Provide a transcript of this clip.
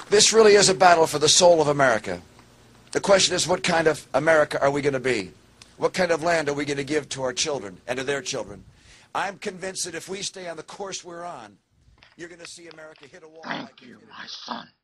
This really is a battle for the soul of America. The question is, what kind of America are we going to be? What kind of land are we going to give to our children and to their children? I'm convinced that if we stay on the course we're on, you're going to see America hit a wall. Thank you, my son.